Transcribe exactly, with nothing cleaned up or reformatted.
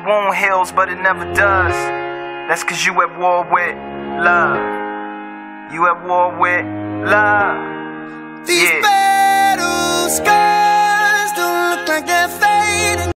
wound heals, but it never does. That's cause you at war with love. You at war with love. These yeah.